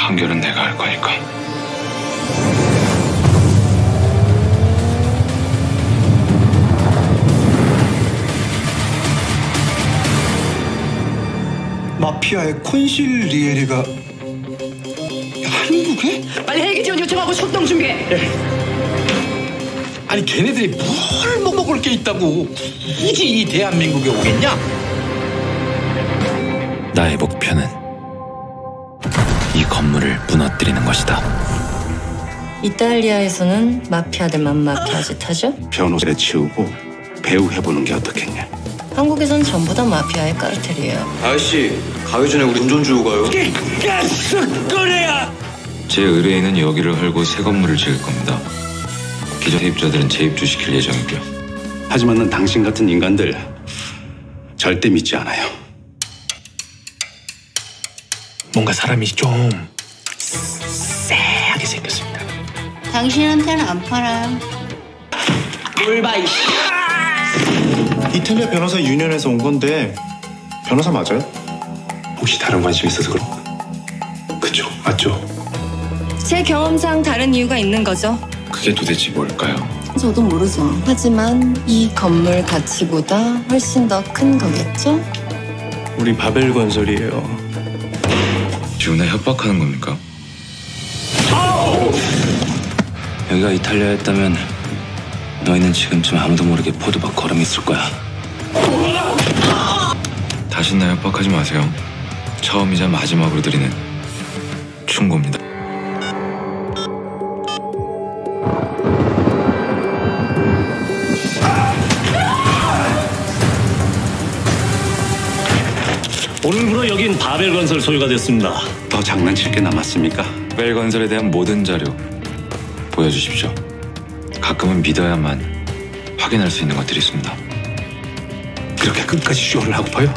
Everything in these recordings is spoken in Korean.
판결은 내가 할 거니까. 마피아의 콘실리에리가 한국에? 빨리 헬기 지원 요청하고 출동 준비해. 아니 걔네들이 뭘 먹을 게 있다고 굳이 이 대한민국에 오겠냐? 나의 목표는 이 건물을 무너뜨리는 것이다. 이탈리아에서는 마피아들만 마피아 짓 하죠? 변호사를 치우고 배우 해보는 게 어떻겠냐? 한국에선 전부 다 마피아의 까르텔이에요. 아저씨, 가기 전에 우리 운전 주고 가요. 제 의뢰인은 여기를 헐고 새 건물을 지을 겁니다. 기존 세입자들은 재입주시킬 예정이고요. 하지만 난 당신 같은 인간들 절대 믿지 않아요. 뭔가 사람이 좀 쎄하게 생겼습니다. 당신한테는 안 팔아요. 뭘 봐, 이씨. 이탈리아 변호사 유니언에서 온 건데 변호사 맞아요? 혹시 다른 관심 있어서 그런? 그죠? 맞죠? 제 경험상 다른 이유가 있는 거죠. 그게 도대체 뭘까요? 저도 모르죠. 하지만 이 건물 가치보다 훨씬 더 큰 거겠죠? 우리 바벨 건설이에요. 지훈아 협박하는 겁니까? 여기가 이탈리아였다면 너희는 지금쯤 아무도 모르게 포도밭 걸음 있을 거야. 다신 나 협박하지 마세요. 처음이자 마지막으로 드리는 충고입니다. 오늘부로 여긴 바벨건설 소유가 됐습니다. 더 장난칠 게 남았습니까? 바벨건설에 대한 모든 자료 보여주십시오. 가끔은 믿어야만 확인할 수 있는 것들이 있습니다. 그렇게 끝까지 쇼를 하고파요?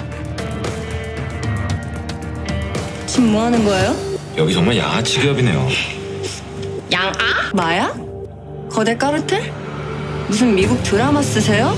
지금 뭐 하는 거예요? 여기 정말 양아치 기업이네요. 양아? 마약? 거대 까르텔? 무슨 미국 드라마 쓰세요?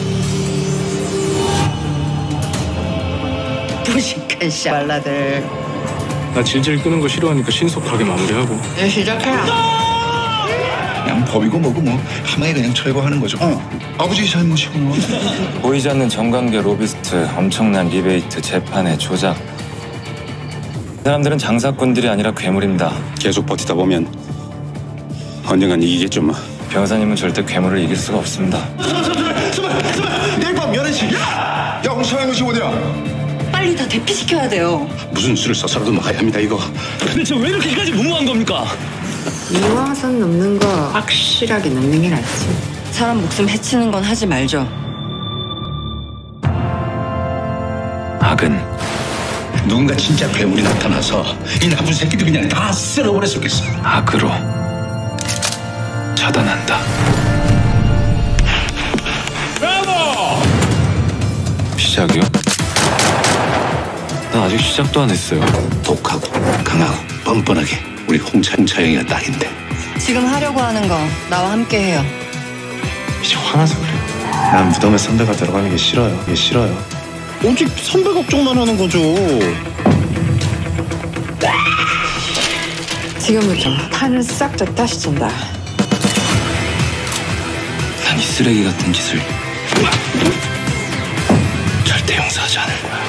무식한 샤발라들. 나 질질 끄는 거 싫어하니까 신속하게 마무리하고. 이제 시작해라. 그냥 법이고 뭐고 뭐 하마에 그냥 철거하는 거죠. 아버지 잘못이고 뭐. 보이지 않는 정관계 로비스트, 엄청난 리베이트, 재판의 조작. 이 사람들은 장사꾼들이 아니라 괴물입니다. 계속 버티다 보면 언젠간 이기겠죠 뭐. 변호사님은 절대 괴물을 이길 수가 없습니다. 내일 밤 연애식. 야, 엉성한 것이 어디야? 빨리 다 대피시켜야 돼요. 무슨 수를 써서라도 막아야 합니다 이거. 근데 저 왜 이렇게까지 무모한 겁니까? 이왕선 넘는 거 확실하게 넘는 게 낫지. 사람 목숨 해치는 건 하지 말죠. 악은 누군가 진짜 괴물이 나타나서 이 나쁜 새끼들 그냥 다 쓸어버렸었겠어. 악으로 처단한다. 시작이요? 난 아직 시작도 안 했어요. 독하고 강하고 뻔뻔하게 우리 홍차영이가 딱인데. 지금 하려고 하는 거 나와 함께 해요. 이제 화나서 그래. 난 무덤에 선배가 들어가는 게 싫어요. 이게 싫어요. 오직 선배 걱정만 하는 거죠. 지금부터 판을 싹 다 다시 친다. 난 이 쓰레기 같은 짓을 절대 용서하지 않을 거야.